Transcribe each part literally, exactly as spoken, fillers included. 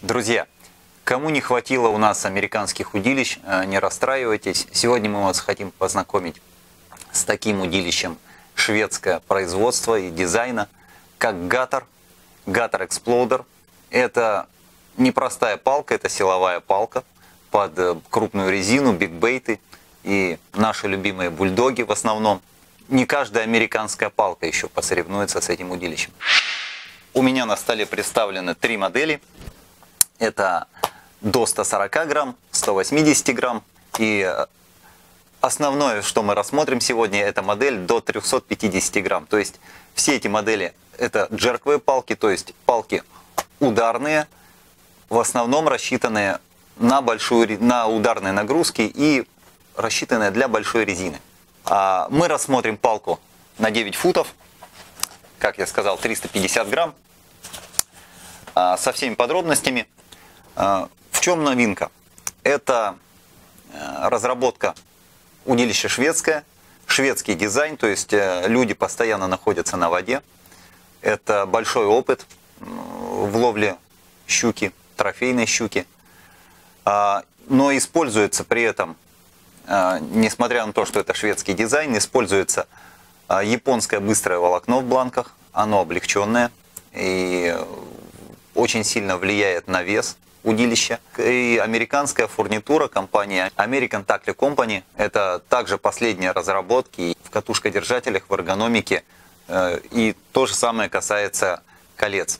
Друзья, кому не хватило у нас американских удилищ, не расстраивайтесь. Сегодня мы вас хотим познакомить с таким удилищем шведское производство и дизайна, как Gator, Gator Exploder. Это непростая палка, это силовая палка под крупную резину, бигбейты и наши любимые бульдоги в основном. Не каждая американская палка еще посоревнуется с этим удилищем. У меня на столе представлены три модели. Это до ста сорока грамм, ста восьмидесяти грамм. И основное, что мы рассмотрим сегодня, это модель до трёхсот пятидесяти грамм. То есть все эти модели это джерковые палки, то есть палки ударные, в основном рассчитанные на, большую, на ударные нагрузки и рассчитанные для большой резины. А мы рассмотрим палку на девять футов, как я сказал, триста пятьдесят грамм, со всеми подробностями. В чем новинка? Это разработка удилища шведское, шведский дизайн, то есть люди постоянно находятся на воде. Это большой опыт в ловле щуки, трофейной щуки. Но используется при этом, несмотря на то, что это шведский дизайн, используется японское быстрое волокно в бланках. Оно облегченное и очень сильно влияет на вес удилища. И американская фурнитура компании American Tackle Company. Это также последние разработки в катушкодержателях, в эргономике. И то же самое касается колец.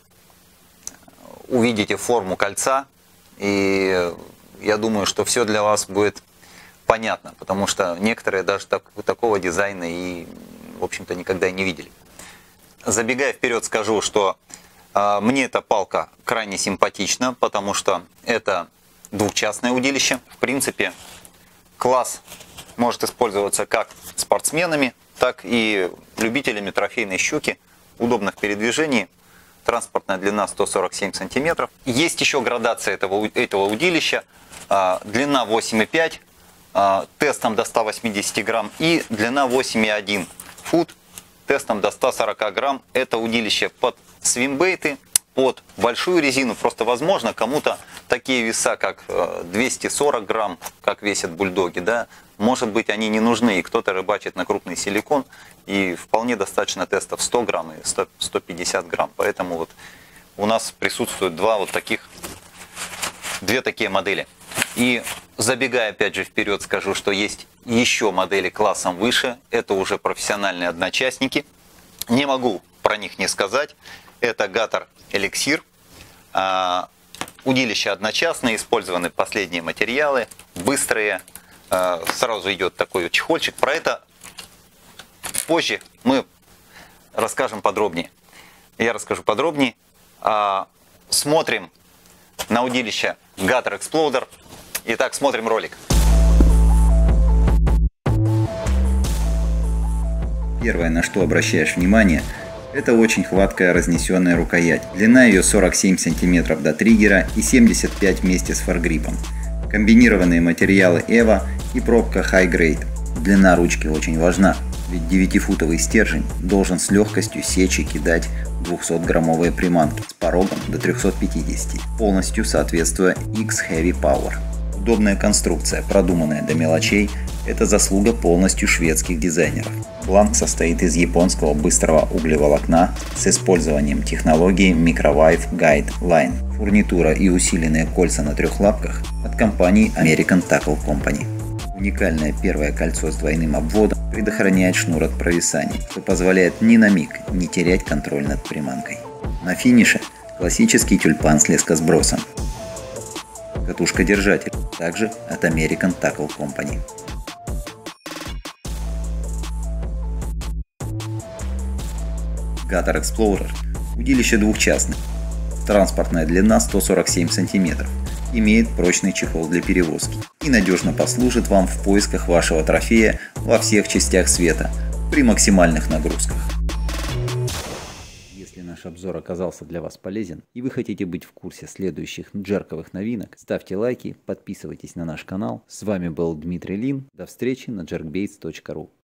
Увидите форму кольца, и я думаю, что все для вас будет понятно, потому что некоторые даже так, такого дизайна и, в общем-то, никогда и не видели. Забегая вперед, скажу, что э, мне эта палка крайне симпатична, потому что это двухчастное удилище. В принципе, класс может использоваться как спортсменами, так и любителями трофейной щуки. Удобно в передвижении. Транспортная длина сто сорок семь сантиметров. Есть еще градация этого, этого удилища. Э, длина восемь и пять, э, тестом до ста восьмидесяти грамм, и длина восемь и один фут. Тестом до ста сорока грамм. Это удилище под свимбейты, под большую резину. Просто возможно кому-то такие веса, как двести сорок грамм, как весят бульдоги, да, может быть они не нужны. И кто-то рыбачит на крупный силикон, и вполне достаточно тестов сто грамм и сто пятьдесят грамм. Поэтому вот у нас присутствуют два вот таких, две такие модели. И забегая опять же вперед, скажу, что есть еще модели классом выше. Это уже профессиональные одночастники. Не могу про них не сказать. Это Gator Elixir. А, удилища одночастные, использованы последние материалы, быстрые. А, сразу идет такой чехольчик. Про это позже мы расскажем подробнее. Я расскажу подробнее. А, смотрим на удилище Gator Exploder. Итак, смотрим ролик. Первое, на что обращаешь внимание, это очень хваткая разнесенная рукоять. Длина ее сорок семь сантиметров до триггера и семьдесят пять вместе с форгриппом. Комбинированные материалы эва и пробка High Grade. Длина ручки очень важна, ведь девятифутовый стержень должен с легкостью сечь и кидать двухсотграммовые приманки с порогом до трёхсот пятидесяти, полностью соответствуя X Heavy Power. Удобная конструкция, продуманная до мелочей, это заслуга полностью шведских дизайнеров. Бланк состоит из японского быстрого углеволокна с использованием технологии Microwave Guide Line. Фурнитура и усиленные кольца на трех лапках от компании American Tackle Company. Уникальное первое кольцо с двойным обводом предохраняет шнур от провисаний, что позволяет ни на миг не терять контроль над приманкой. На финише классический тюльпан с лескосбросом. Катушка-держатель, также от American Tackle Company. Gator Explorer – удилище двухчастное. Транспортная длина сто сорок семь сантиметров. Имеет прочный чехол для перевозки и надежно послужит вам в поисках вашего трофея во всех частях света при максимальных нагрузках. Если наш обзор оказался для вас полезен и вы хотите быть в курсе следующих джерковых новинок, ставьте лайки, подписывайтесь на наш канал. С вами был Дмитрий Лин. До встречи на джеркбейтс точка ру.